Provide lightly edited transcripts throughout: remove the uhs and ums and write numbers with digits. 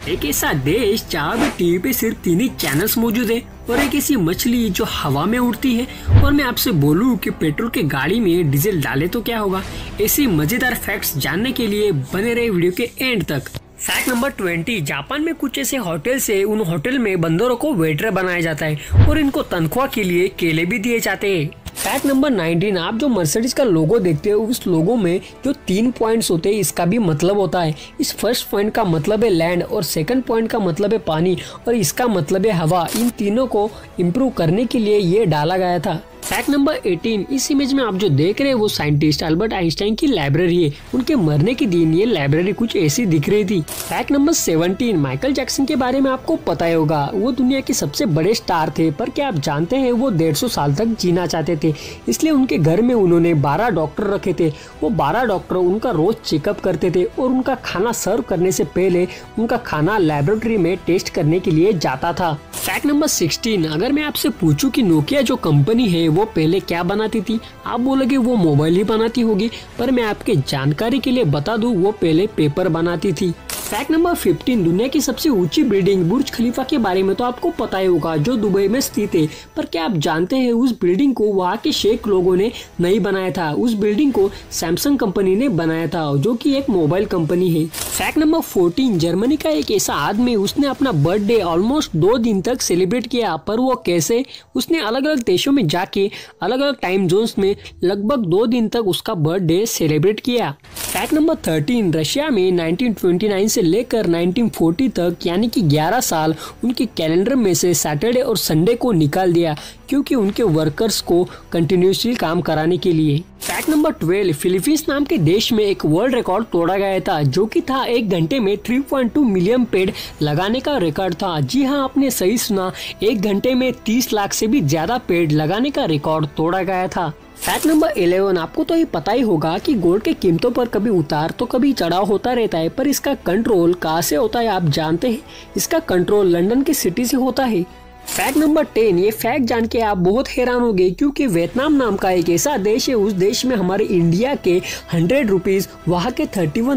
एक ऐसा देश जहाँ पे टीवी पे सिर्फ 3 ही चैनल्स मौजूद है और एक ऐसी मछली जो हवा में उड़ती है। और मैं आपसे बोलूं कि पेट्रोल के गाड़ी में डीजल डाले तो क्या होगा। ऐसी मजेदार फैक्ट्स जानने के लिए बने रहे वीडियो के एंड तक। फैक्ट नंबर 20, जापान में कुछ ऐसे होटल्स है, उन होटल में बंदरों को वेटर बनाया जाता है और इनको तनख्वाह के लिए केले भी दिए जाते हैं। फैक्ट नंबर 19, आप जो मर्सिडीज का लोगो देखते हो उस लोगो में जो 3 पॉइंट्स होते हैं इसका भी मतलब होता है। इस फर्स्ट पॉइंट का मतलब है लैंड और सेकंड पॉइंट का मतलब है पानी और इसका मतलब है हवा। इन तीनों को इम्प्रूव करने के लिए ये डाला गया था। फैक्ट नंबर 18, इस इमेज में आप जो देख रहे हैं वो साइंटिस्ट अल्बर्ट आइंस्टाइन की लाइब्रेरी है। उनके मरने के दिन ये लाइब्रेरी कुछ ऐसी दिख रही थी। फैक्ट नंबर 17, माइकल जैक्सन के बारे में आपको पता ही होगा, वो दुनिया के सबसे बड़े स्टार थे। पर क्या आप जानते हैं वो 150 साल तक जीना चाहते थे, इसलिए उनके घर में उन्होंने 12 डॉक्टर रखे थे। वो 12 डॉक्टर उनका रोज चेकअप करते थे और उनका खाना सर्व करने से पहले उनका खाना लेबोरेटरी में टेस्ट करने के लिए जाता था। फैक्ट नंबर 16, अगर मैं आपसे पूछूं कि नोकिया जो कंपनी है वो पहले क्या बनाती थी, आप बोलोगे वो मोबाइल ही बनाती होगी, पर मैं आपके जानकारी के लिए बता दूं वो पहले पेपर बनाती थी। फैक्ट नंबर 15, दुनिया की सबसे ऊंची बिल्डिंग बुर्ज खलीफा के बारे में तो आपको पता ही होगा, जो दुबई में स्थित है। पर क्या आप जानते हैं उस बिल्डिंग को वहाँ के शेख लोगों ने नहीं बनाया था, उस बिल्डिंग को सैमसंग कंपनी ने बनाया था जो कि एक मोबाइल कंपनी है। फैक्ट नंबर 14, जर्मनी का एक ऐसा आदमी, उसने अपना बर्थडे ऑलमोस्ट 2 दिन तक सेलिब्रेट किया। पर वो कैसे? उसने अलग अलग देशों में जाके अलग अलग टाइम जोन्स में लगभग 2 दिन तक उसका बर्थडे सेलिब्रेट किया। फैक्ट नंबर 13, रशिया में 1929 से लेकर 1940 तक यानी कि 11 साल उनके कैलेंडर में से सैटरडे और संडे को निकाल दिया, क्योंकि उनके वर्कर्स को कंटिन्यूसली काम कराने के लिए। फैक्ट नंबर 12, फिलीपींस नाम के देश में एक वर्ल्ड रिकॉर्ड तोड़ा गया था, जो कि था 1 घंटे में 3.2 मिलियन पेड़ लगाने का रिकॉर्ड था। जी हाँ, आपने सही सुना, 1 घंटे में 30 लाख से भी ज्यादा पेड़ लगाने का रिकॉर्ड तोड़ा गया था। फैक्ट नंबर 11, आपको तो ये पता ही होगा कि गोल्ड के कीमतों पर कभी उतार तो कभी चढ़ाव होता रहता है, पर इसका कंट्रोल कहाँ से होता है आप जानते हैं? इसका कंट्रोल लंदन की सिटी से होता है। फैक्ट नंबर 10, ये फैक्ट जान के आप बहुत हैरान हो गए, क्योंकि वियतनाम नाम का एक ऐसा देश है, उस देश में हमारे इंडिया के 100 रुपीज वहाँ के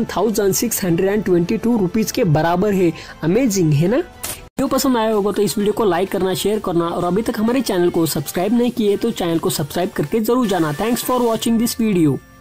31,622 रुपीज के बराबर है। अमेजिंग है ना? वीडियो पसंद आया होगा तो इस वीडियो को लाइक करना, शेयर करना और अभी तक हमारे चैनल को सब्सक्राइब नहीं किए तो चैनल को सब्सक्राइब करके जरूर जाना। Thanks for watching this video.